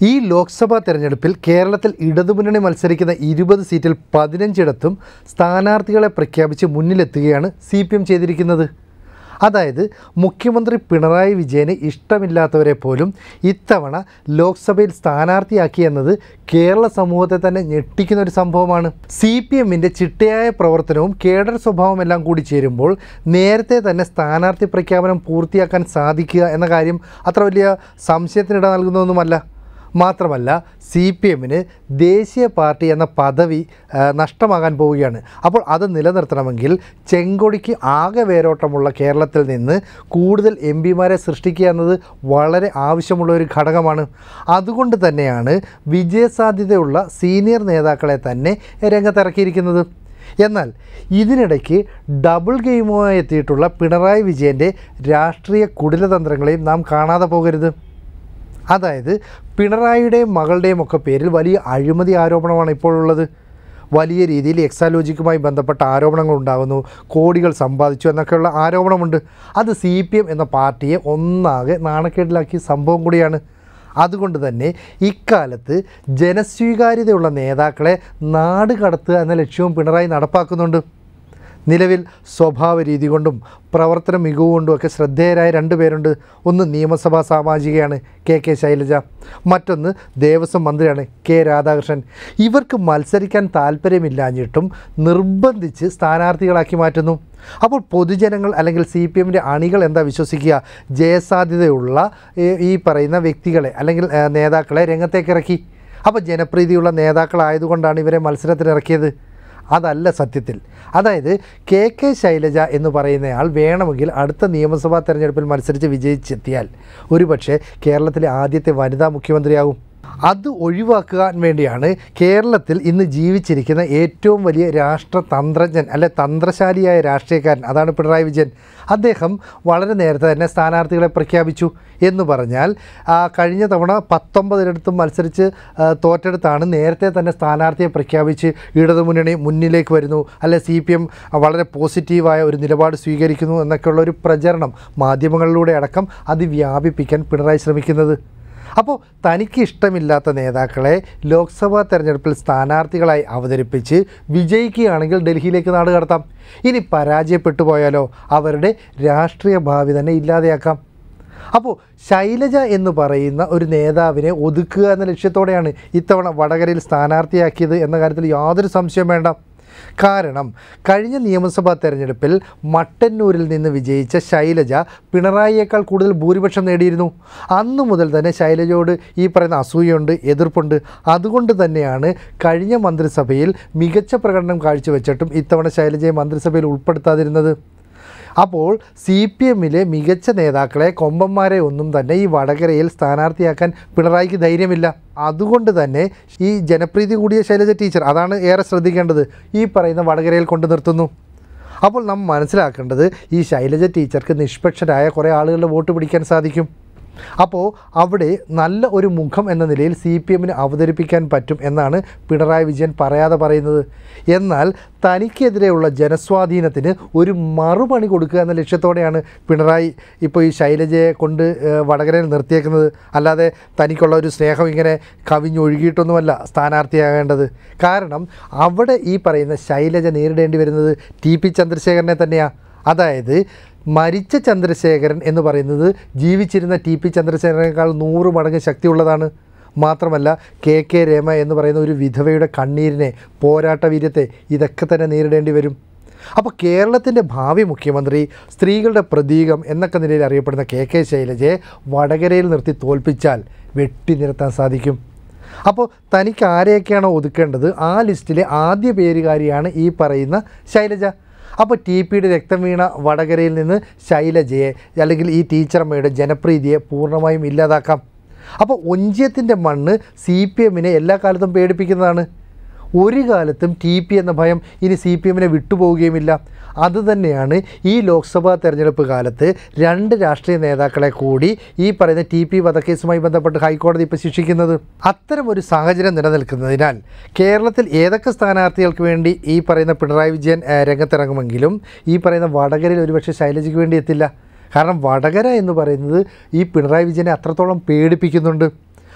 ഈ ലോക്സഭാ തെരഞ്ഞെടുപ്പിൽ കേരളത്തിൽ ഇടതുമുന്നണി മത്സരിക്കുന്ന 20 സീറ്റിൽ 15ഇടത്തും സ്ഥാനാർത്ഥികളെ പ്രഖ്യാപിച്ച് മുന്നിലെത്തുകയാണ് CPM ചെയ്തിരിക്കുന്നത്. അതായത് മുഖ്യമന്ത്രി പിണറായി വിജയന് ഇഷ്ടമില്ലാത്തവരെ പോലും ഇത്തവണ ലോക്സഭയിൽ സ്ഥാനാർത്ഥിയാക്കി എന്നത് കേരള സമൂഹത്തെ തന്നെ ഞെട്ടിക്കുന്ന ഒരു സംഭവമാണ്. CPMൻ്റെ ചിട്ടയായ പ്രവർത്തനവും കേഡർ സ്വഭാവമെല്ലാം കൂടി ചേരുമ്പോൾ നേരത്തെ തന്നെ സ്ഥാനാർത്ഥി പ്രഖ്യാപനം പൂർത്തിയാക്കാൻ സാധിക്കുക എന്ന കാര്യം അത്ര വലിയ സംശയത്തിനിട നൽകുന്നതൊന്നുമല്ല. മാത്രമല്ല CPMന് ദേശീയ പാർട്ടി എന്ന പദവി നഷ്ടമാകാൻ പോവുകയാണ്. അപ്പോൾ അത് നിലനിർത്തണമെങ്കിൽ ചെങ്കൊടിക്ക് ആകെ വേരോട്ടമുള്ള കേരളത്തിൽ നിന്ന് കൂടുതൽ MPമാരെ സൃഷ്ടിക്കുക എന്നത് വളരെ ആവശ്യമുള്ള ഒരു ഘടകമാണ്. അതുകൊണ്ട് തന്നെയാണ് വിജയസാധ്യതയുള്ള സീനിയർ നേതാക്കളെ തന്നെ രംഗത്തിറക്കിയിരിക്കുന്നത്. എന്നാൽ ഇതിനിടയ്ക്ക് ഡബിൾ ഗെയിമുമായി എത്തിയിട്ടുള്ള പിണറായി വിജയൻ്റെ രാഷ്ട്രീയ കുടിലതന്ത്രങ്ങളെയും നാം കാണാതെ പോകരുത്. അതായത് പിണറായിയുടെയും മകളുടെയും ഒക്കെ പേരിൽ വലിയ അഴിമതി ആരോപണമാണ് ഇപ്പോഴുള്ളത്. വലിയ രീതിയിൽ എക്സാലോജിക്കുമായി ബന്ധപ്പെട്ട ആരോപണങ്ങൾ ഉണ്ടാകുന്നു, കോടികൾ സമ്പാദിച്ചു എന്നൊക്കെയുള്ള ആരോപണമുണ്ട്. അത് CPM എന്ന പാർട്ടിയെ ഒന്നാകെ നാണക്കേടിലാക്കിയ സംഭവം കൂടിയാണ്. അതുകൊണ്ട് തന്നെ ഇക്കാലത്ത് ജനസ്വീകാര്യതയുള്ള നേതാക്കളെ നാട് കടത്തുക എന്ന ലക്ഷ്യവും പിണറായി നടപ്പാക്കുന്നുണ്ട്. നിലവിൽ സ്വഭാവ രീതി കൊണ്ടും പ്രവർത്തന മികവുകൊണ്ടുമൊക്കെ ശ്രദ്ധേയരായ 2 പേരുണ്ട്. ഒന്ന് നിയമസഭാ സാമാജികയാണ് KK ശൈലജ, മറ്റൊന്ന് ദേവസ്വം മന്ത്രിയാണ് K രാധാകൃഷ്ണൻ. ഇവർക്ക് മത്സരിക്കാൻ താല്പര്യമില്ലാഞ്ഞിട്ടും നിർബന്ധിച്ച് സ്ഥാനാർത്ഥികളാക്കി മാറ്റുന്നു. അപ്പോൾ പൊതുജനങ്ങൾ അല്ലെങ്കിൽ CPMൻ്റെ അണികൾ എന്താ വിശ്വസിക്കുക? ജയസാധ്യതയുള്ള ഈ പറയുന്ന വ്യക്തികളെ അല്ലെങ്കിൽ നേതാക്കളെ രംഗത്തേക്കിറക്കി. അപ്പോൾ ജനപ്രീതിയുള്ള നേതാക്കളായതുകൊണ്ടാണ് ഇവരെ മത്സരത്തിനിറക്കിയത്. അതല്ല സത്യത്തിൽ. അതായത് KK ശൈലജ എന്ന് പറയുന്നയാൾ വേണമെങ്കിൽ അടുത്ത നിയമസഭാ തെരഞ്ഞെടുപ്പിൽ മത്സരിച്ച് വിജയിച്ചെത്തിയാൽ ഒരുപക്ഷെ കേരളത്തിലെ ആദ്യത്തെ വനിതാ മുഖ്യമന്ത്രിയാകും. അത് ഒഴിവാക്കാൻ വേണ്ടിയാണ് കേരളത്തിൽ ഇന്ന് ജീവിച്ചിരിക്കുന്ന ഏറ്റവും വലിയ രാഷ്ട്രതന്ത്രജ്ഞൻ അല്ലെ തന്ത്രശാലിയായ രാഷ്ട്രീയക്കാരൻ, അതാണ് പിണറായി വിജയൻ. അദ്ദേഹം വളരെ നേരത്തെ തന്നെ സ്ഥാനാർത്ഥികളെ പ്രഖ്യാപിച്ചു. എന്ന് പറഞ്ഞാൽ കഴിഞ്ഞ തവണ 19ഇടത്തും മത്സരിച്ച് തോറ്റെടുത്താണ് നേരത്തെ തന്നെ സ്ഥാനാർത്ഥിയെ പ്രഖ്യാപിച്ച് ഇടതുമുന്നണി മുന്നിലേക്ക് വരുന്നു, അല്ലെ CPM വളരെ പോസിറ്റീവായ ഒരു നിലപാട് സ്വീകരിക്കുന്നു എന്നൊക്കെയുള്ള ഒരു പ്രചരണം മാധ്യമങ്ങളിലൂടെ അടക്കം അത് വ്യാപിപ്പിക്കാൻ പിണറായി ശ്രമിക്കുന്നത്. അപ്പോൾ തനിക്ക് ഇഷ്ടമില്ലാത്ത നേതാക്കളെ ലോക്സഭാ തെരഞ്ഞെടുപ്പിൽ സ്ഥാനാർത്ഥികളായി അവതരിപ്പിച്ച് വിജയിക്കുകയാണെങ്കിൽ ഡൽഹിയിലേക്ക് നാട് കടത്താം. ഇനി പരാജയപ്പെട്ടു പോയാലോ അവരുടെ രാഷ്ട്രീയ ഭാവി തന്നെ ഇല്ലാതെയാക്കാം. അപ്പോൾ ശൈലജ എന്ന് പറയുന്ന ഒരു നേതാവിനെ ഒതുക്കുക എന്ന ലക്ഷ്യത്തോടെയാണ് ഇത്തവണ വടകരയിൽ സ്ഥാനാർത്ഥിയാക്കിയത് എന്ന കാര്യത്തിൽ യാതൊരു സംശയം വേണ്ട. കാരണം കഴിഞ്ഞ നിയമസഭാ തെരഞ്ഞെടുപ്പിൽ മട്ടന്നൂരിൽ നിന്ന് വിജയിച്ച ശൈലജ പിണറായിയേക്കാൾ കൂടുതൽ ഭൂരിപക്ഷം നേടിയിരുന്നു. അന്നു മുതൽ തന്നെ ശൈലജയോട് ഈ പറയുന്ന അസൂയുണ്ട്, എതിർപ്പുണ്ട്. അതുകൊണ്ട് തന്നെയാണ് കഴിഞ്ഞ മന്ത്രിസഭയിൽ മികച്ച പ്രകടനം കാഴ്ചവെച്ചിട്ടും ഇത്തവണ ശൈലജയെ മന്ത്രിസഭയിൽ ഉൾപ്പെടുത്താതിരുന്നത്. അപ്പോൾ CPMലെ മികച്ച നേതാക്കളെ, കൊമ്പന്മാരെ ഒന്നും തന്നെ ഈ വടകരയിൽ സ്ഥാനാർത്ഥിയാക്കാൻ പിണറായിക്ക് ധൈര്യമില്ല. അതുകൊണ്ട് തന്നെ ഈ ജനപ്രീതി കൂടിയ ശൈലജ ടീച്ചർ, അതാണ് ഏറെ ശ്രദ്ധിക്കേണ്ടത്, ഈ പറയുന്ന വടകരയിൽ കൊണ്ടു നിർത്തുന്നു. അപ്പോൾ നാം മനസ്സിലാക്കേണ്ടത് ഈ ശൈലജ ടീച്ചർക്ക് നിഷ്പക്ഷരായ കുറേ ആളുകളുടെ വോട്ട് പിടിക്കാൻ സാധിക്കും. അപ്പോൾ അവിടെ നല്ല ഒരു മുഖം എന്ന നിലയിൽ CPMന് അവതരിപ്പിക്കാൻ പറ്റും എന്നാണ് പിണറായി വിജയൻ പറയാതെ പറയുന്നത്. എന്നാൽ തനിക്കെതിരെയുള്ള ജനസ്വാധീനത്തിന് ഒരു മറുപണി കൊടുക്കുക എന്ന ലക്ഷ്യത്തോടെയാണ് പിണറായി ഇപ്പോൾ ഈ ശൈലജയെ കൊണ്ട് വടകരയിൽ നിർത്തിയേക്കുന്നത്. അല്ലാതെ തനിക്കുള്ള ഒരു സ്നേഹം ഇങ്ങനെ കവിഞ്ഞൊഴുകിയിട്ടൊന്നുമല്ല സ്ഥാനാർത്ഥിയാകേണ്ടത്. കാരണം അവിടെ ഈ പറയുന്ന ശൈലജ നേരിടേണ്ടി വരുന്നത് TP ചന്ദ്രശേഖരനെ തന്നെയാണ്. അതായത് മരിച്ച ചന്ദ്രശേഖരൻ എന്ന് പറയുന്നത് ജീവിച്ചിരുന്ന TP ചന്ദ്രശേഖരനേക്കാൾ 100 മടങ്ങ് ശക്തിയുള്ളതാണ്. മാത്രമല്ല KK രമ എന്ന് പറയുന്ന ഒരു വിധവയുടെ കണ്ണീരിനെ, പോരാട്ട വീര്യത്തെ ഇതൊക്കെ തന്നെ നേരിടേണ്ടി വരും. അപ്പോൾ കേരളത്തിൻ്റെ ഭാവി മുഖ്യമന്ത്രി, സ്ത്രീകളുടെ പ്രതീകം എന്നൊക്കെ നിലയിൽ അറിയപ്പെടുന്ന KK ശൈലജയെ വടകരയിൽ നിർത്തി തോൽപ്പിച്ചാൽ വെട്ടി നിരത്താൻ സാധിക്കും. അപ്പോൾ തനിക്ക് ആരെയൊക്കെയാണോ ഒതുക്കേണ്ടത് ആ ലിസ്റ്റിലെ ആദ്യ പേരുകാരിയാണ് ഈ പറയുന്ന ശൈലജ. അപ്പോൾ TPയുടെ രക്തം വീണ വടകരയിൽ നിന്ന് ശൈലജയെ അല്ലെങ്കിൽ ഈ ടീച്ചറമ്മയുടെ ജനപ്രീതിയെ പൂർണ്ണമായും ഇല്ലാതാക്കാം. അപ്പോൾ ഒഞ്ചിയത്തിൻ്റെ മണ്ണ് CPMനെ എല്ലാ കാലത്തും പേടിപ്പിക്കുന്നതാണ്. ഒരു കാലത്തും TP എന്ന ഭയം ഇനി CPMനെ വിട്ടുപോവുകയുമില്ല. അതുതന്നെയാണ് ഈ ലോക്സഭാ തെരഞ്ഞെടുപ്പ് കാലത്ത് 2 രാഷ്ട്രീയ നേതാക്കളെ കൂടി ഈ പറയുന്ന TP വധക്കേസുമായി ബന്ധപ്പെട്ട് ഹൈക്കോടതി ഇപ്പോൾ ശിക്ഷിക്കുന്നത്. അത്തരമൊരു സാഹചര്യം നിലനിൽക്കുന്നതിനാൽ കേരളത്തിൽ ഏതൊക്കെ സ്ഥാനാർത്ഥികൾക്ക് വേണ്ടി ഈ പറയുന്ന പിണറായി വിജയൻ രംഗത്തിറങ്ങുമെങ്കിലും ഈ പറയുന്ന വടകരയിൽ ഒരുപക്ഷെ ശൈലജയ്ക്ക് വേണ്ടി എത്തില്ല. കാരണം വടകര എന്ന് പറയുന്നത് ഈ പിണറായി വിജയനെ അത്രത്തോളം പേടിപ്പിക്കുന്നുണ്ട്.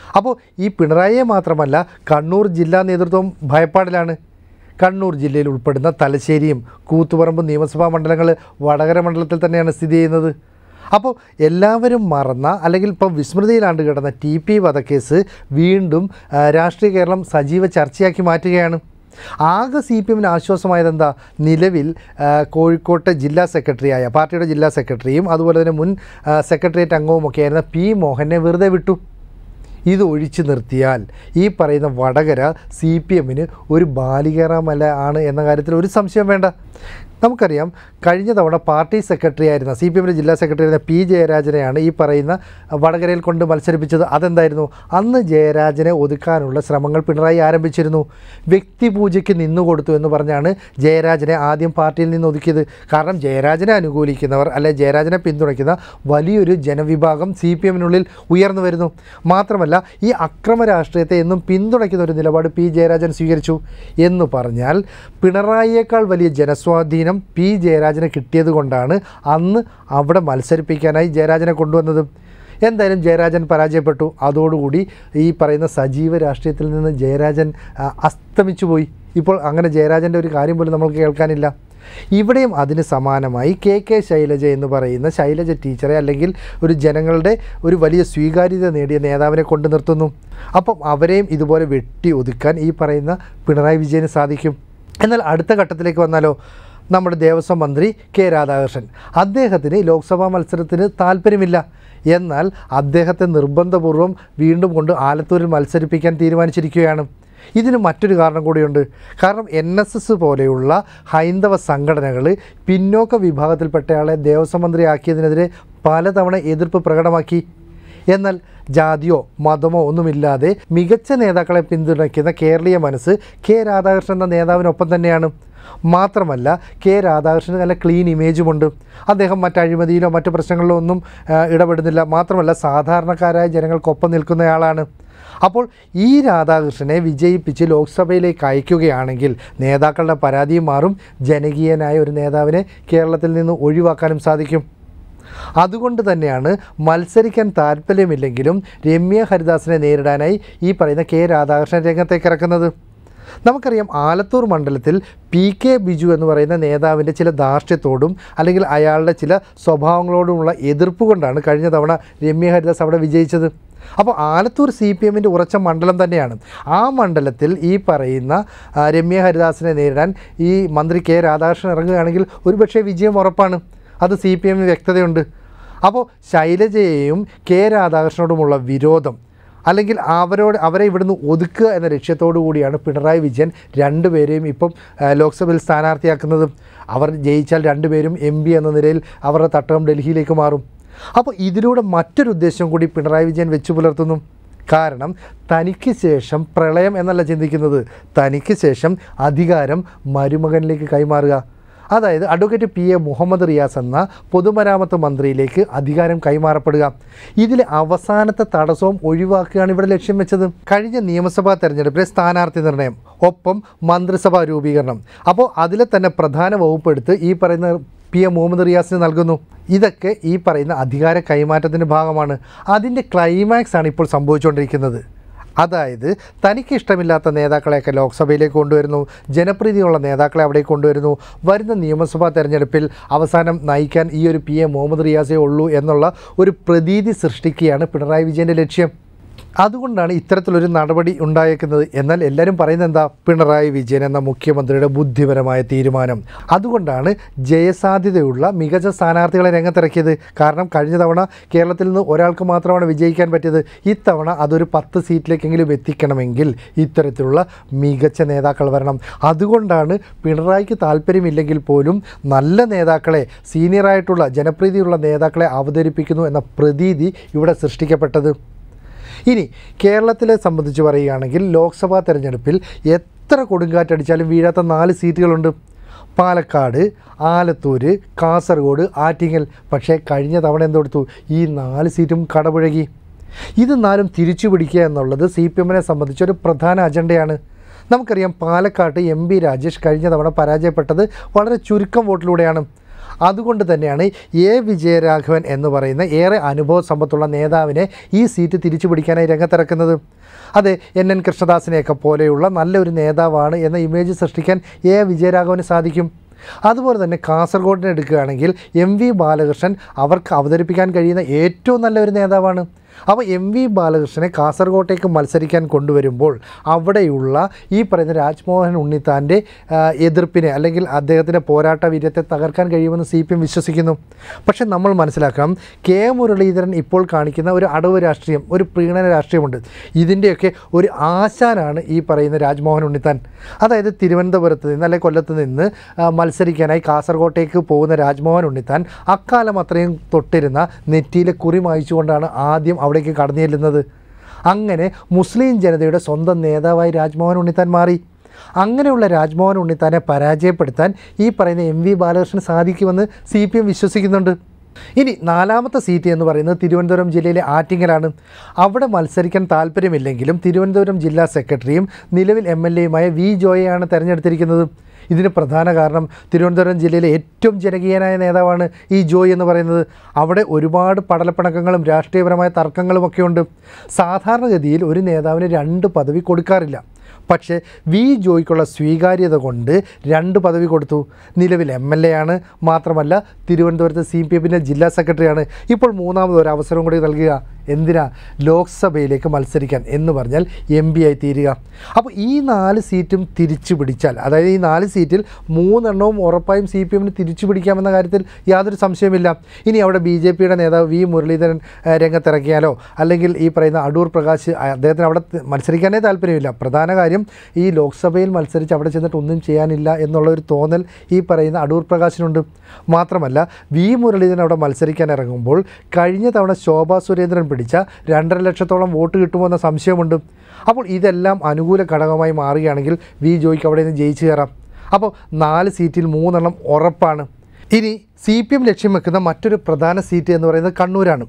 അപ്പോൾ ഈ പിണറായിയെ മാത്രമല്ല കണ്ണൂർ ജില്ലാ നേതൃത്വം ഭയപ്പാടിലാണ്. കണ്ണൂർ ജില്ലയിൽ ഉൾപ്പെടുന്ന തലശ്ശേരിയും കൂത്തുപറമ്പ് നിയമസഭാ മണ്ഡലങ്ങൾ വടകര മണ്ഡലത്തിൽ തന്നെയാണ് സ്ഥിതി ചെയ്യുന്നത്. അപ്പോൾ എല്ലാവരും മറന്ന അല്ലെങ്കിൽ ഇപ്പം വിസ്മൃതിയിലാണ്ട് കിടന്ന TP വധക്കേസ് വീണ്ടും രാഷ്ട്രീയ കേരളം സജീവ ചർച്ചയാക്കി മാറ്റുകയാണ്. ആകെ CPMന് ആശ്വാസമായതെന്താ? നിലവിൽ കോഴിക്കോട്ടെ ജില്ലാ സെക്രട്ടറിയായ പാർട്ടിയുടെ ജില്ലാ സെക്രട്ടറിയും അതുപോലെ തന്നെ മുൻ സെക്രട്ടേറിയറ്റ് അംഗവുമൊക്കെയായിരുന്ന P മോഹനെ വെറുതെ വിട്ടു. ഇത് ഒഴിച്ചു നിർത്തിയാൽ ഈ പറയുന്ന വടകര CPMന് ഒരു ബാലികേറാമല ആണ് എന്ന കാര്യത്തിൽ ഒരു സംശയം വേണ്ട. നമുക്കറിയാം കഴിഞ്ഞ തവണ പാർട്ടി സെക്രട്ടറി ആയിരുന്ന CPMൻ്റെ ജില്ലാ സെക്രട്ടറി ആയിരുന്ന P ജയരാജനെയാണ് ഈ പറയുന്ന വടകരയിൽ കൊണ്ട് മത്സരിപ്പിച്ചത്. അതെന്തായിരുന്നു? അന്ന് ജയരാജനെ ഒതുക്കാനുള്ള ശ്രമങ്ങൾ പിണറായി ആരംഭിച്ചിരുന്നു. വ്യക്തിപൂജയ്ക്ക് നിന്നുകൊടുത്തു എന്ന് പറഞ്ഞാണ് ജയരാജനെ ആദ്യം പാർട്ടിയിൽ നിന്ന് ഒതുക്കിയത്. കാരണം ജയരാജനെ അനുകൂലിക്കുന്നവർ അല്ലെ ജയരാജനെ പിന്തുണയ്ക്കുന്ന വലിയൊരു ജനവിഭാഗം CPMനുള്ളിൽ ഉയർന്നു വരുന്നു. മാത്രമല്ല ഈ അക്രമ രാഷ്ട്രീയത്തെ എന്നും പിന്തുണയ്ക്കുന്ന ഒരു നിലപാട് P ജയരാജൻ സ്വീകരിച്ചു എന്ന് പറഞ്ഞാൽ പിണറായിയേക്കാൾ വലിയ ജനസ്വാധീനം P ജയരാജന് കിട്ടിയത് കൊണ്ടാണ് അന്ന് അവിടെ മത്സരിപ്പിക്കാനായി ജയരാജനെ കൊണ്ടുവന്നത്. എന്തായാലും ജയരാജൻ പരാജയപ്പെട്ടു. അതോടുകൂടി ഈ പറയുന്ന സജീവ രാഷ്ട്രീയത്തിൽ നിന്ന് ജയരാജൻ അസ്തമിച്ചു പോയി. ഇപ്പോൾ അങ്ങനെ ജയരാജൻ്റെ ഒരു കാര്യം പോലും നമുക്ക് കേൾക്കാനില്ല. ഇവിടെയും അതിന് സമാനമായി KK ശൈലജ എന്ന് പറയുന്ന ശൈലജ ടീച്ചറെ അല്ലെങ്കിൽ ഒരു ജനങ്ങളുടെ ഒരു വലിയ സ്വീകാര്യത നേടിയ നേതാവിനെ കൊണ്ടു നിർത്തുന്നു. അപ്പം അവരെയും ഇതുപോലെ വെട്ടി ഒതുക്കാൻ ഈ പറയുന്ന പിണറായി വിജയന് സാധിക്കും. എന്നാൽ അടുത്ത ഘട്ടത്തിലേക്ക് വന്നാലോ, നമ്മുടെ ദേവസ്വം മന്ത്രി K രാധാകൃഷ്ണൻ, അദ്ദേഹത്തിന് ലോക്സഭാ മത്സരത്തിന് താല്പര്യമില്ല. എന്നാൽ അദ്ദേഹത്തെ നിർബന്ധപൂർവ്വം വീണ്ടും കൊണ്ട് ആലത്തൂരിൽ മത്സരിപ്പിക്കാൻ തീരുമാനിച്ചിരിക്കുകയാണ്. ഇതിന് മറ്റൊരു കാരണം കൂടിയുണ്ട്. കാരണം NSS പോലെയുള്ള ഹൈന്ദവ സംഘടനകൾ പിന്നോക്ക വിഭാഗത്തിൽപ്പെട്ടയാളെ ദേവസ്വം മന്ത്രിയാക്കിയതിനെതിരെ പലതവണ എതിർപ്പ് പ്രകടമാക്കി. എന്നാൽ ജാതിയോ മതമോ ഒന്നുമില്ലാതെ മികച്ച നേതാക്കളെ പിന്തുണയ്ക്കുന്ന കേരളീയ മനസ്സ് K രാധാകൃഷ്ണൻ എന്ന നേതാവിനൊപ്പം തന്നെയാണ്. മാത്രമല്ല K രാധാകൃഷ്ണന് നല്ല ക്ലീൻ ഇമേജുമുണ്ട്. അദ്ദേഹം മറ്റ് അഴിമതിയിലോ മറ്റ് പ്രശ്നങ്ങളിലോ ഒന്നും ഇടപെടുന്നില്ല. മാത്രമല്ല സാധാരണക്കാരായ ജനങ്ങൾക്കൊപ്പം നിൽക്കുന്നയാളാണ്. അപ്പോൾ ഈ രാധാകൃഷ്ണനെ വിജയിപ്പിച്ച് ലോക്സഭയിലേക്ക് അയക്കുകയാണെങ്കിൽ നേതാക്കളുടെ പരാതിയും മാറും, ജനകീയനായ ഒരു നേതാവിനെ കേരളത്തിൽ നിന്ന് ഒഴിവാക്കാനും സാധിക്കും. അതുകൊണ്ട് തന്നെയാണ് മത്സരിക്കാൻ താല്പര്യമില്ലെങ്കിലും രമ്യ ഹരിദാസിനെ നേരിടാനായി ഈ പറയുന്ന K രാധാകൃഷ്ണൻ രംഗത്തേക്ക് ഇറക്കുന്നത്. നമുക്കറിയാം ആലത്തൂർ മണ്ഡലത്തിൽ PK ബിജു എന്ന് പറയുന്ന നേതാവിൻ്റെ ചില ധാർഷ്ട്യത്തോടും അല്ലെങ്കിൽ അയാളുടെ ചില സ്വഭാവങ്ങളോടുമുള്ള എതിർപ്പ് കൊണ്ടാണ് കഴിഞ്ഞ തവണ രമ്യ ഹരിദാസ് അവിടെ വിജയിച്ചത്. അപ്പോൾ ആലത്തൂർ CPMൻ്റെ ഉറച്ച മണ്ഡലം തന്നെയാണ്. ആ മണ്ഡലത്തിൽ ഈ പറയുന്ന രമ്യ ഹരിദാസിനെ നേരിടാൻ ഈ മന്ത്രി K രാധാകൃഷ്ണൻ ഇറങ്ങുകയാണെങ്കിൽ ഒരുപക്ഷെ വിജയം ഉറപ്പാണ്. അത് CPMന് വ്യക്തതയുണ്ട്. അപ്പോൾ ശൈലജയെയും K രാധാകൃഷ്ണനോടുമുള്ള വിരോധം അല്ലെങ്കിൽ അവരെ ഇവിടുന്ന് ഒതുക്കുക എന്ന ലക്ഷ്യത്തോടു കൂടിയാണ് പിണറായി വിജയൻ രണ്ടുപേരെയും ഇപ്പം ലോക്സഭയിൽ സ്ഥാനാർത്ഥിയാക്കുന്നത്. അവർ ജയിച്ചാൽ രണ്ടുപേരും MP എന്ന നിലയിൽ അവരുടെ തട്ടകം ഡൽഹിയിലേക്ക് മാറും. അപ്പോൾ ഇതിലൂടെ മറ്റൊരു ഉദ്ദേശം കൂടി പിണറായി വിജയൻ വെച്ചു പുലർത്തുന്നു. കാരണം തനിക്ക് ശേഷം പ്രളയം എന്നല്ല ചിന്തിക്കുന്നത്, തനിക്ക് ശേഷം അധികാരം മരുമകനിലേക്ക് കൈമാറുക. അതായത് അഡ്വക്കേറ്റ് PA മുഹമ്മദ് റിയാസ് എന്ന പൊതുമരാമത്ത് മന്ത്രിയിലേക്ക് അധികാരം കൈമാറപ്പെടുക. ഇതിൽ അവസാനത്തെ തടസ്സവും ഒഴിവാക്കുകയാണ് ഇവിടെ ലക്ഷ്യം വെച്ചത്. കഴിഞ്ഞ നിയമസഭാ തെരഞ്ഞെടുപ്പിലെ സ്ഥാനാർത്ഥി നിർണയം ഒപ്പം മന്ത്രിസഭാ രൂപീകരണം, അപ്പോൾ അതിലെ തന്നെ പ്രധാന വകുപ്പെടുത്ത് ഈ പറയുന്ന PA മുഹമ്മദ് റിയാസിന് നൽകുന്നു. ഇതൊക്കെ ഈ പറയുന്ന അധികാര കൈമാറ്റത്തിൻ്റെ ഭാഗമാണ്. അതിൻ്റെ ക്ലൈമാക്സ് ആണ് ഇപ്പോൾ സംഭവിച്ചുകൊണ്ടിരിക്കുന്നത്. അതായത് തനിക്ക് ഇഷ്ടമില്ലാത്ത നേതാക്കളെയൊക്കെ ലോക്സഭയിലേക്ക് കൊണ്ടുവരുന്നു, ജനപ്രീതിയുള്ള നേതാക്കളെ അവിടെ കൊണ്ടുവരുന്നു. വരുന്ന നിയമസഭാ തെരഞ്ഞെടുപ്പിൽ അവസാനം നയിക്കാൻ ഈ ഒരു PA മുഹമ്മദ് റിയാസേ ഉള്ളൂ എന്നുള്ള ഒരു പ്രതീതി സൃഷ്ടിക്കുകയാണ് പിണറായി വിജയൻ്റെ ലക്ഷ്യം. അതുകൊണ്ടാണ് ഇത്തരത്തിലൊരു നടപടി ഉണ്ടായേക്കുന്നത്. എന്നാൽ എല്ലാവരും പറയുന്നത് എന്താ? പിണറായി വിജയൻ എന്ന മുഖ്യമന്ത്രിയുടെ ബുദ്ധിപരമായ തീരുമാനം. അതുകൊണ്ടാണ് ജയസാധ്യതയുള്ള മികച്ച സ്ഥാനാർത്ഥികളെ രംഗത്തിറക്കിയത്. കാരണം കഴിഞ്ഞ തവണ കേരളത്തിൽ നിന്ന് ഒരാൾക്ക് മാത്രമാണ് വിജയിക്കാൻ പറ്റിയത്. ഇത്തവണ അതൊരു 10 സീറ്റിലേക്കെങ്കിലും എത്തിക്കണമെങ്കിൽ ഇത്തരത്തിലുള്ള മികച്ച നേതാക്കൾ വരണം. അതുകൊണ്ടാണ് പിണറായിക്ക് താല്പര്യമില്ലെങ്കിൽ പോലും നല്ല നേതാക്കളെ, സീനിയറായിട്ടുള്ള ജനപ്രീതിയുള്ള നേതാക്കളെ അവതരിപ്പിക്കുന്നു എന്ന പ്രതീതി ഇവിടെ സൃഷ്ടിക്കപ്പെട്ടത്. ഇനി കേരളത്തിലെ സംബന്ധിച്ച് പറയുകയാണെങ്കിൽ ലോക്സഭാ തെരഞ്ഞെടുപ്പിൽ എത്ര കൊടുങ്കാറ്റടിച്ചാലും വീഴാത്ത 4 സീറ്റുകളുണ്ട്. പാലക്കാട്, ആലത്തൂർ, കാസർഗോഡ്, ആറ്റിങ്ങൽ. പക്ഷേ കഴിഞ്ഞ തവണ എന്തെടുത്തു? ഈ 4 സീറ്റും കടപുഴകി. ഇത് 4ഉം തിരിച്ചു പിടിക്കുക എന്നുള്ളത് CPMനെ സംബന്ധിച്ചൊരു പ്രധാന അജണ്ടയാണ്. നമുക്കറിയാം പാലക്കാട്ട് MP രാജേഷ് കഴിഞ്ഞ തവണ പരാജയപ്പെട്ടത് വളരെ ചുരുക്കം വോട്ടിലൂടെയാണ്. അതുകൊണ്ട് തന്നെയാണ് എ വിജയരാഘവൻ എന്ന് പറയുന്ന ഏറെ അനുഭവ സമ്പത്തുള്ള നേതാവിനെ ഈ സീറ്റ് തിരിച്ചു പിടിക്കാനായി രംഗത്തിറക്കുന്നത്. അതെ, NN കൃഷ്ണദാസിനെയൊക്കെ പോലെയുള്ള നല്ലൊരു നേതാവാണ് എന്ന ഇമേജ് സൃഷ്ടിക്കാൻ എ വിജയരാഘവന് സാധിക്കും. അതുപോലെ തന്നെ കാസർഗോഡിനെ എടുക്കുകയാണെങ്കിൽ MV ബാലകൃഷ്ണൻ അവർക്ക് അവതരിപ്പിക്കാൻ കഴിയുന്ന ഏറ്റവും നല്ലൊരു നേതാവാണ്. അപ്പോൾ MV ബാലകൃഷ്ണനെ കാസർഗോട്ടേക്ക് മത്സരിക്കാൻ കൊണ്ടുവരുമ്പോൾ അവിടെയുള്ള ഈ പറയുന്ന രാജ്മോഹൻ ഉണ്ണിത്താൻ്റെ എതിർപ്പിനെ അല്ലെങ്കിൽ അദ്ദേഹത്തിൻ്റെ പോരാട്ട വീര്യത്തെ തകർക്കാൻ കഴിയുമെന്ന് CPM വിശ്വസിക്കുന്നു. പക്ഷേ നമ്മൾ മനസ്സിലാക്കാം, K മുരളീധരൻ ഇപ്പോൾ കാണിക്കുന്ന ഒരു അടവ് രാഷ്ട്രീയം, ഒരു പ്രീണന രാഷ്ട്രീയമുണ്ട്. ഇതിൻ്റെയൊക്കെ ഒരു ആശാനാണ് ഈ പറയുന്ന രാജ്മോഹൻ ഉണ്ണിത്താൻ. അതായത് തിരുവനന്തപുരത്ത് നിന്ന് അല്ലെങ്കിൽ കൊല്ലത്ത് നിന്ന് മത്സരിക്കാനായി കാസർഗോട്ടേക്ക് പോകുന്ന രാജ്മോഹൻ ഉണ്ണിത്താൻ അക്കാലം അത്രയും തൊട്ടിരുന്ന നെറ്റിയിലെ കുറി മായ്ച്ചുകൊണ്ടാണ് ആദ്യം അവിടേക്ക് കടന്നു ചെല്ലുന്നത്. അങ്ങനെ മുസ്ലിം ജനതയുടെ സ്വന്തം നേതാവായി രാജ്മോഹൻ ഉണ്ണിത്താൻ മാറി. അങ്ങനെയുള്ള രാജ്മോഹൻ ഉണ്ണിത്താനെ പരാജയപ്പെടുത്താൻ ഈ പറയുന്ന MV ബാലകൃഷ്ണന് സാധിക്കുമെന്ന് CPM വിശ്വസിക്കുന്നുണ്ട്. ഇനി നാലാമത്തെ സീറ്റ് എന്ന് പറയുന്നത് തിരുവനന്തപുരം ജില്ലയിലെ ആറ്റിങ്ങലാണ്. അവിടെ മത്സരിക്കാൻ താല്പര്യമില്ലെങ്കിലും തിരുവനന്തപുരം ജില്ലാ സെക്രട്ടറിയും നിലവിൽ MLAയുമായ V ജോയെയാണ് തിരഞ്ഞെടുത്തിരിക്കുന്നത്. ഇതിന് പ്രധാന കാരണം തിരുവനന്തപുരം ജില്ലയിലെ ഏറ്റവും ജനകീയനായ നേതാവാണ് ഈ ജോയ് എന്ന് പറയുന്നത്. അവിടെ ഒരുപാട് പടലപ്പിണക്കങ്ങളും രാഷ്ട്രീയപരമായ തർക്കങ്ങളുമൊക്കെ ഉണ്ട്. സാധാരണഗതിയിൽ ഒരു നേതാവിന് 2 പദവി കൊടുക്കാറില്ല. പക്ഷേ V ജോയ്ക്കുള്ള സ്വീകാര്യത കൊണ്ട് 2 പദവി കൊടുത്തു. നിലവിൽ MLA ആണ്, മാത്രമല്ല തിരുവനന്തപുരത്ത് CPMൻ്റെ ജില്ലാ സെക്രട്ടറിയാണ്. ഇപ്പോൾ മൂന്നാമതൊരു അവസരം കൂടി നൽകുക. എന്തിനാ? ലോക്സഭയിലേക്ക് മത്സരിക്കാൻ എന്ന് പറഞ്ഞാൽ MP ആയി തീരുക. അപ്പോൾ ഈ 4 സീറ്റും തിരിച്ചു പിടിച്ചാൽ, അതായത് ഈ 4 സീറ്റിൽ 3 എണ്ണവും ഉറപ്പായും CPMന് തിരിച്ചു പിടിക്കാമെന്ന കാര്യത്തിൽ യാതൊരു സംശയമില്ല. ഇനി അവിടെ BJPയുടെ നേതാവ് V മുരളീധരൻ രംഗത്തിറക്കിയാലോ അല്ലെങ്കിൽ ഈ പറയുന്ന അടൂർ പ്രകാശ്, അദ്ദേഹത്തിന് അവിടെ മത്സരിക്കാനേ താല്പര്യമില്ല. പ്രധാന കാര്യം ഈ ലോക്സഭയിൽ മത്സരിച്ച് അവിടെ ചെന്നിട്ട് ഒന്നും ചെയ്യാനില്ല എന്നുള്ളൊരു തോന്നൽ ഈ പറയുന്ന അടൂർ പ്രകാശിനുണ്ട്. മാത്രമല്ല V മുരളീധരൻ അവിടെ മത്സരിക്കാൻ ഇറങ്ങുമ്പോൾ കഴിഞ്ഞ തവണ ശോഭാ സുരേന്ദ്രൻ പിടിച്ച 2.5 ലക്ഷത്തോളം വോട്ട് കിട്ടുമോ എന്ന സംശയമുണ്ട്. അപ്പോൾ ഇതെല്ലാം അനുകൂല ഘടകമായി മാറുകയാണെങ്കിൽ V ജോയ്ക്ക് അവിടെ നിന്ന് ജയിച്ചു കയറാം. അപ്പോൾ 4 സീറ്റിൽ 3 എണ്ണം ഉറപ്പാണ്. ഇനി CPM ലക്ഷ്യം വെക്കുന്ന മറ്റൊരു പ്രധാന സീറ്റ് എന്ന് പറയുന്നത് കണ്ണൂരാണ്.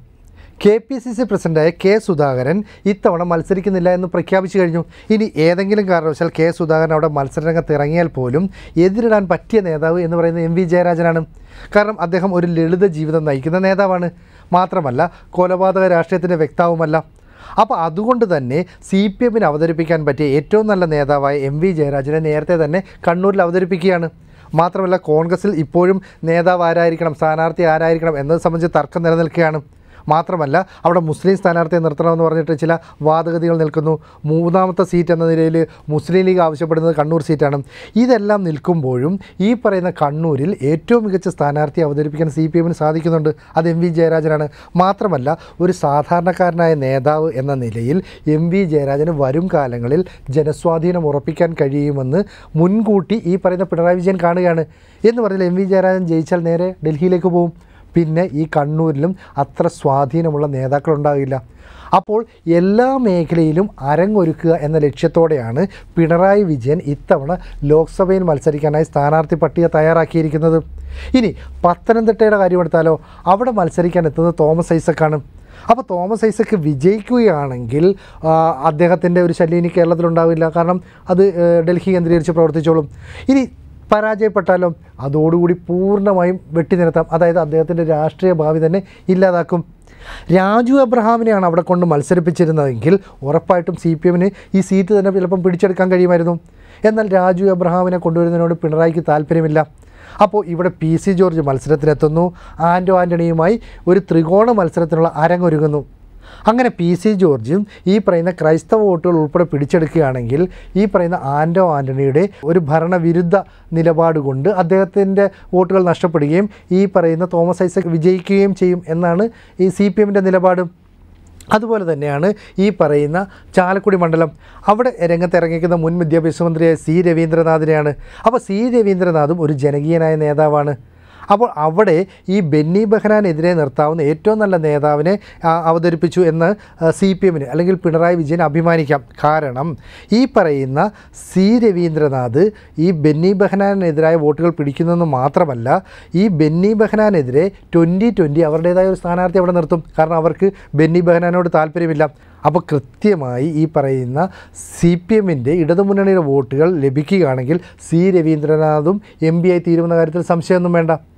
KPCC പ്രസിഡൻ്റായ K സുധാകരൻ ഇത്തവണ മത്സരിക്കുന്നില്ല എന്ന് പ്രഖ്യാപിച്ചു കഴിഞ്ഞു. ഇനി ഏതെങ്കിലും കാരണവശാൽ K സുധാകരൻ അവിടെ മത്സരരംഗത്ത് ഇറങ്ങിയാൽ പോലും എതിരിടാൻ പറ്റിയ നേതാവ് എന്ന് പറയുന്നത് MV ജയരാജനാണ്. കാരണം അദ്ദേഹം ഒരു ലളിത ജീവിതം നയിക്കുന്ന നേതാവാണ്. മാത്രമല്ല കൊലപാതക രാഷ്ട്രീയത്തിൻ്റെ വ്യക്താവുമല്ല. അപ്പോൾ അതുകൊണ്ട് തന്നെ CPMന് അവതരിപ്പിക്കാൻ പറ്റിയ ഏറ്റവും നല്ല നേതാവായ MV ജയരാജനെ നേരത്തെ തന്നെ കണ്ണൂരിൽ അവതരിപ്പിക്കുകയാണ്. മാത്രമല്ല കോൺഗ്രസിൽ ഇപ്പോഴും നേതാവ് ആരായിരിക്കണം, സ്ഥാനാർത്ഥി ആരായിരിക്കണം എന്നത് സംബന്ധിച്ച് തർക്കം നിലനിൽക്കുകയാണ്. മാത്രമല്ല അവിടെ മുസ്ലിം സ്ഥാനാർത്ഥിയെ നിർത്തണമെന്ന് പറഞ്ഞിട്ട് ചില വാദഗതികൾ നിൽക്കുന്നു. മൂന്നാമത്തെ സീറ്റ് എന്ന നിലയിൽ മുസ്ലിം ലീഗ് ആവശ്യപ്പെടുന്നത് കണ്ണൂർ സീറ്റാണ്. ഇതെല്ലാം നിൽക്കുമ്പോഴും ഈ പറയുന്ന കണ്ണൂരിൽ ഏറ്റവും മികച്ച സ്ഥാനാർത്ഥി അവതരിപ്പിക്കാൻ CPMന് സാധിക്കുന്നുണ്ട്. അത് MV ജയരാജനാണ്. മാത്രമല്ല ഒരു സാധാരണക്കാരനായ നേതാവ് എന്ന നിലയിൽ MV ജയരാജന് വരും കാലങ്ങളിൽ ജനസ്വാധീനം ഉറപ്പിക്കാൻ കഴിയുമെന്ന് മുൻകൂട്ടി ഈ പറയുന്ന പിണറായി വിജയൻ കാണുകയാണ്. എന്ന് പറഞ്ഞാൽ MV ജയരാജൻ ജയിച്ചാൽ നേരെ ഡൽഹിയിലേക്ക് പോകും. പിന്നെ ഈ കണ്ണൂരിലും അത്ര സ്വാധീനമുള്ള നേതാക്കളുണ്ടാകില്ല. അപ്പോൾ എല്ലാ മേഖലയിലും അരങ്ങൊരുക്കുക എന്ന ലക്ഷ്യത്തോടെയാണ് പിണറായി വിജയൻ ഇത്തവണ ലോക്സഭയിൽ മത്സരിക്കാനായി സ്ഥാനാർത്ഥി പട്ടിക തയ്യാറാക്കിയിരിക്കുന്നത്. ഇനി പത്തനംതിട്ടയുടെ കാര്യമെടുത്താലോ, അവിടെ മത്സരിക്കാൻ എത്തുന്നത് തോമസ് ഐസക്കാണ്. അപ്പോൾ തോമസ് ഐസക്ക് വിജയിക്കുകയാണെങ്കിൽ അദ്ദേഹത്തിൻ്റെ ഒരു ശല്യം ഇനി കേരളത്തിലുണ്ടാവില്ല. കാരണം അത് ഡൽഹി കേന്ദ്രീകരിച്ച് പ്രവർത്തിച്ചോളും. ഇനി പരാജയപ്പെട്ടാലും അതോടുകൂടി പൂർണ്ണമായും വെട്ടിനിർത്താം. അതായത് അദ്ദേഹത്തിൻ്റെ രാഷ്ട്രീയ ഭാവി തന്നെ ഇല്ലാതാക്കും. രാജു എബ്രഹാമിനെയാണ് അവിടെ കൊണ്ട് മത്സരിപ്പിച്ചിരുന്നതെങ്കിൽ ഉറപ്പായിട്ടും CPMന് ഈ സീറ്റ് തന്നെ ചിലപ്പം പിടിച്ചെടുക്കാൻ കഴിയുമായിരുന്നു. എന്നാൽ രാജു എബ്രഹാമിനെ കൊണ്ടുവരുന്നതിനോട് പിണറായിക്ക് താല്പര്യമില്ല. അപ്പോൾ ഇവിടെ PC ജോർജ് മത്സരത്തിനെത്തുന്നു. ആൻ്റണിയുമായി ഒരു ത്രികോണ മത്സരത്തിനുള്ള അരങ്ങൊരുങ്ങുന്നു. അങ്ങനെ PC ജോർജും ഈ പറയുന്ന ക്രൈസ്തവ വോട്ടുകൾ ഉൾപ്പെടെ പിടിച്ചെടുക്കുകയാണെങ്കിൽ ഈ പറയുന്ന ആൻ്റണിയുടെ ഒരു ഭരണവിരുദ്ധ നിലപാട് കൊണ്ട് അദ്ദേഹത്തിൻ്റെ വോട്ടുകൾ നഷ്ടപ്പെടുകയും ഈ പറയുന്ന തോമസ് ഐസക് വിജയിക്കുകയും ചെയ്യും എന്നാണ് ഈ CPMൻ്റെ നിലപാട്. അതുപോലെ തന്നെയാണ് ഈ പറയുന്ന ചാലക്കുടി മണ്ഡലം. അവിടെ രംഗത്തിറങ്ങിക്കുന്ന മുൻ വിദ്യാഭ്യാസ മന്ത്രിയായ C രവീന്ദ്രനാഥിനെയാണ്. അപ്പോൾ C രവീന്ദ്രനാഥും ഒരു ജനകീയനായ നേതാവാണ്. അപ്പോൾ അവിടെ ഈ ബെന്നി ബെഹനാനെതിരെ നിർത്താവുന്ന ഏറ്റവും നല്ല നേതാവിനെ അവതരിപ്പിച്ചു എന്ന് CPMന് അല്ലെങ്കിൽ പിണറായി വിജയൻ അഭിമാനിക്കാം. കാരണം ഈ പറയുന്ന C രവീന്ദ്രനാഥ് ഈ ബെന്നി ബെഹനാനെതിരായ വോട്ടുകൾ പിടിക്കുന്നതെന്ന് മാത്രമല്ല, ഈ ബെന്നി ബെഹനാനെതിരെ 2020 അവരുടേതായ ഒരു സ്ഥാനാർത്ഥി അവിടെ നിർത്തും. കാരണം അവർക്ക് ബെന്നി ബെഹനാനോട് താല്പര്യമില്ല. അപ്പോൾ കൃത്യമായി ഈ പറയുന്ന CPMൻ്റെ ഇടതുമുന്നണിയുടെ വോട്ടുകൾ ലഭിക്കുകയാണെങ്കിൽ C രവീന്ദ്രനാഥും MP ആയി തീരുമെന്ന കാര്യത്തിൽ സംശയമൊന്നും വേണ്ട.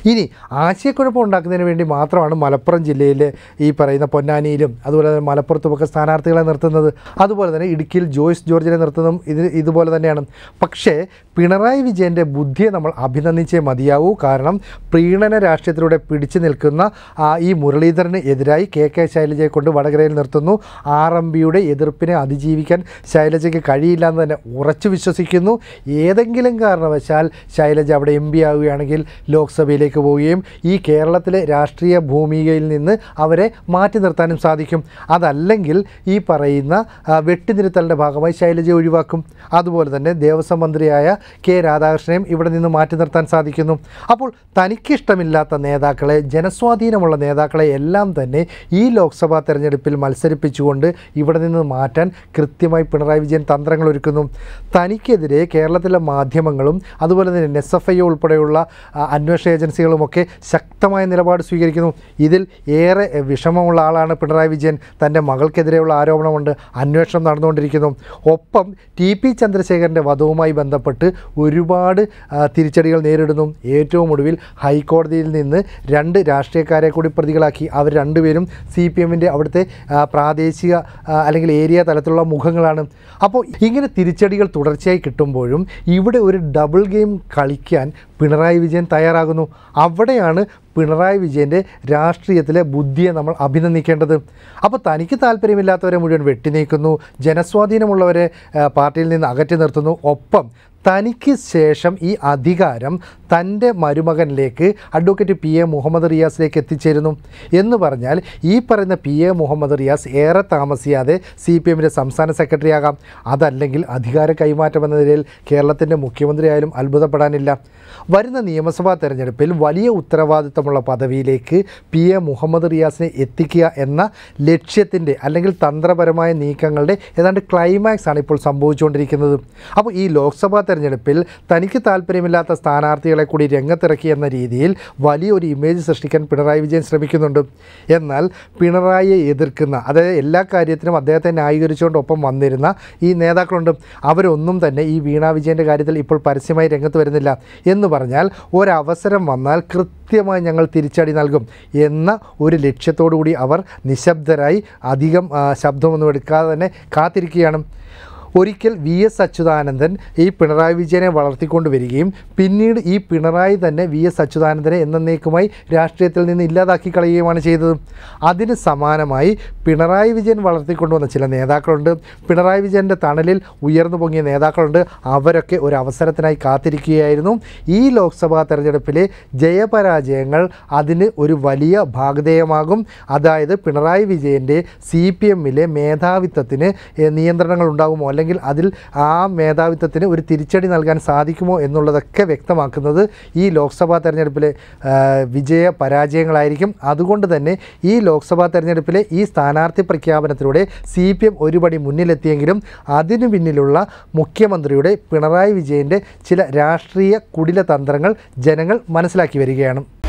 ഇനി ആശയക്കുഴപ്പം ഉണ്ടാക്കുന്നതിന് വേണ്ടി മാത്രമാണ് മലപ്പുറം ജില്ലയിലെ ഈ പറയുന്ന പൊന്നാനിയിലും അതുപോലെ തന്നെ മലപ്പുറത്തുമൊക്കെ സ്ഥാനാർത്ഥികളെ നിർത്തുന്നത്. അതുപോലെ തന്നെ ഇടുക്കിയിൽ ജോയ്സ് ജോർജിനെ നിർത്തുന്നതും ഇതുപോലെ തന്നെയാണ്. പക്ഷേ പിണറായി വിജയൻ്റെ ബുദ്ധിയെ നമ്മൾ അഭിനന്ദിച്ചേ മതിയാവൂ. കാരണം പ്രീണന രാഷ്ട്രീയത്തിലൂടെ പിടിച്ചു നിൽക്കുന്ന ഈ മുരളീധരന് എതിരായി കെ ശൈലജയെ കൊണ്ട് വടകരയിൽ നിർത്തുന്നു. RMPയുടെ എതിർപ്പിനെ അതിജീവിക്കാൻ ശൈലജയ്ക്ക് കഴിയില്ല എന്ന് തന്നെ ഉറച്ചു വിശ്വസിക്കുന്നു. ഏതെങ്കിലും കാരണവശാൽ ശൈലജ അവിടെ MP ആവുകയാണെങ്കിൽ ലോക്സഭയിലേക്ക് പോവുകയും ഈ കേരളത്തിലെ രാഷ്ട്രീയ ഭൂമികയിൽ നിന്ന് അവരെ മാറ്റി നിർത്താനും സാധിക്കും. അതല്ലെങ്കിൽ ഈ പറയുന്ന വെട്ടിനിരുത്തലിൻ്റെ ഭാഗമായി ശൈലജയെ ഒഴിവാക്കും. അതുപോലെ തന്നെ ദേവസ്വം മന്ത്രിയായ കെ രാധാകൃഷ്ണനെയും ഇവിടെ നിന്ന് മാറ്റി നിർത്താൻ സാധിക്കുന്നു. അപ്പോൾ തനിക്കിഷ്ടമില്ലാത്ത നേതാക്കളെ, ജനസ്വാധീനമുള്ള നേതാക്കളെ എല്ലാം തന്നെ ഈ ലോക്സഭാ തെരഞ്ഞെടുപ്പിൽ മത്സരിപ്പിച്ചുകൊണ്ട് ഇവിടെ നിന്ന് മാറ്റാൻ കൃത്യമായി പിണറായി വിജയൻ തന്ത്രങ്ങൾ ഒരുക്കുന്നു. തനിക്കെതിരെ കേരളത്തിലെ മാധ്യമങ്ങളും അതുപോലെ തന്നെ SFI ഉൾപ്പെടെയുള്ള അന്വേഷണ ഏജൻസികളുമൊക്കെ ശക്തമായ നിലപാട് സ്വീകരിക്കുന്നു. ഇതിൽ ഏറെ വിഷമമുള്ള ആളാണ് പിണറായി വിജയൻ. തൻ്റെ മകൾക്കെതിരെയുള്ള ആരോപണമുണ്ട്, അന്വേഷണം നടന്നുകൊണ്ടിരിക്കുന്നു. ഒപ്പം TP ചന്ദ്രശേഖരൻ്റെ വധവുമായി ബന്ധപ്പെട്ട് ഒരുപാട് തിരിച്ചടികൾ നേരിടുന്നു. ഏറ്റവും ഒടുവിൽ ഹൈക്കോടതിയിൽ നിന്ന് 2 രാഷ്ട്രീയക്കാരെ കൂടി പ്രതികളാക്കി. അവർ രണ്ടുപേരും CPMൻ്റെ അവിടുത്തെ പ്രാദേശിക അല്ലെങ്കിൽ ഏരിയ തലത്തിലുള്ള മുഖങ്ങളാണ്. അപ്പോൾ ഇങ്ങനെ തിരിച്ചടികൾ തുടർച്ചയായി കിട്ടുമ്പോഴും ഇവിടെ ഒരു ഡബിൾ ഗെയിം കളിക്കാൻ പിണറായി വിജയൻ തയ്യാറാകുന്നു. അവിടെയാണ് പിണറായി വിജയൻ്റെ രാഷ്ട്രീയത്തിലെ ബുദ്ധിയെ നമ്മൾ അഭിനന്ദിക്കേണ്ടത്. അപ്പോൾ തനിക്ക് താല്പര്യമില്ലാത്തവരെ മുഴുവൻ വെട്ടിനീക്കുന്നു, ജനസ്വാധീനമുള്ളവരെ പാർട്ടിയിൽ നിന്ന് അകറ്റി നിർത്തുന്നു. ഒപ്പം തനിക്ക് ശേഷം ഈ അധികാരം തൻ്റെ മരുമകനിലേക്ക് അഡ്വക്കേറ്റ് PA മുഹമ്മദ് റിയാസിലേക്ക് എത്തിച്ചേരുന്നു എന്ന് പറഞ്ഞാൽ ഈ പറയുന്ന PA മുഹമ്മദ് റിയാസ് ഏറെ താമസിയാതെ CPMൻ്റെ സംസ്ഥാന സെക്രട്ടറി ആകാം. അതല്ലെങ്കിൽ അധികാര കൈമാറ്റം എന്ന നിലയിൽ കേരളത്തിൻ്റെ മുഖ്യമന്ത്രിയായാലും അത്ഭുതപ്പെടാനില്ല. വരുന്ന നിയമസഭാ തെരഞ്ഞെടുപ്പിൽ വലിയ ഉത്തരവാദിത്തമുള്ള പദവിയിലേക്ക് PA മുഹമ്മദ് റിയാസിനെ എത്തിക്കുക എന്ന ലക്ഷ്യത്തിൻ്റെ അല്ലെങ്കിൽ തന്ത്രപരമായ നീക്കങ്ങളുടെ ഏതാണ്ട് ക്ലൈമാക്സ് ആണ് ഇപ്പോൾ സംഭവിച്ചുകൊണ്ടിരിക്കുന്നത്. അപ്പോൾ ഈ ലോക്സഭാ തെരഞ്ഞെടുപ്പിൽ തനിക്ക് താല്പര്യമില്ലാത്ത സ്ഥാനാർത്ഥികളെ കൂടി രംഗത്തിറക്കി എന്ന രീതിയിൽ വലിയൊരു ഇമേജ് സൃഷ്ടിക്കാൻ പിണറായി വിജയൻ ശ്രമിക്കുന്നുണ്ട്. എന്നാൽ പിണറായിയെ എതിർക്കുന്ന, അതായത് എല്ലാ കാര്യത്തിനും അദ്ദേഹത്തെ ന്യായീകരിച്ചുകൊണ്ട് ഒപ്പം വന്നിരുന്ന ഈ നേതാക്കളുണ്ട്. അവരൊന്നും തന്നെ ഈ വീണ വിജയൻ്റെ കാര്യത്തിൽ ഇപ്പോൾ പരസ്യമായി രംഗത്ത് വരുന്നില്ല. എന്ന് പറഞ്ഞാൽ ഒരവസരം വന്നാൽ കൃത്യമായി ഞങ്ങൾ തിരിച്ചടി നൽകും എന്ന ഒരു ലക്ഷ്യത്തോടു കൂടി അവർ നിശബ്ദരായി അധികം ശബ്ദമൊന്നും എടുക്കാതെ തന്നെ കാത്തിരിക്കുകയാണ്. ഒരിക്കൽ VS അച്യുതാനന്ദൻ ഈ പിണറായി വിജയനെ വളർത്തിക്കൊണ്ട് വരികയും പിന്നീട് ഈ പിണറായി തന്നെ VS അച്യുതാനന്ദനെ എന്നേക്കുമായി രാഷ്ട്രീയത്തിൽ നിന്ന് ഇല്ലാതാക്കി കളയുകയുമാണ് ചെയ്തത്. അതിന് സമാനമായി പിണറായി വിജയൻ വളർത്തിക്കൊണ്ടുവന്ന ചില നേതാക്കളുണ്ട്, പിണറായി വിജയൻ്റെ തണലിൽ ഉയർന്നു പൊങ്ങിയ നേതാക്കളുണ്ട്. അവരൊക്കെ ഒരു അവസരത്തിനായി കാത്തിരിക്കുകയായിരുന്നു. ഈ ലോക്സഭാ തെരഞ്ഞെടുപ്പിലെ ജയപരാജയങ്ങൾ അതിന് ഒരു വലിയ ഭാഗധേയമാകും. അതായത് പിണറായി വിജയൻ്റെ CPMലെ മേധാവിത്വത്തിന് നിയന്ത്രണങ്ങൾ ഉണ്ടാകുമോ, അല്ലെങ്കിൽ അതിൽ ആ മേധാവിത്വത്തിന് ഒരു തിരിച്ചടി നൽകാൻ സാധിക്കുമോ എന്നുള്ളതൊക്കെ വ്യക്തമാക്കുന്നത് ഈ ലോക്സഭാ തെരഞ്ഞെടുപ്പിലെ വിജയ പരാജയങ്ങളായിരിക്കും. അതുകൊണ്ട് തന്നെ ഈ ലോക്സഭാ തെരഞ്ഞെടുപ്പിലെ ഈ സ്ഥാനാർത്ഥി പ്രഖ്യാപനത്തിലൂടെ CPM ഒരുപടി മുന്നിലെത്തിയെങ്കിലും അതിനു പിന്നിലുള്ള മുഖ്യമന്ത്രിയുടെ പിണറായി വിജയൻ്റെ ചില രാഷ്ട്രീയ കുടിലതന്ത്രങ്ങൾ ജനങ്ങൾ മനസ്സിലാക്കി വരികയാണ്.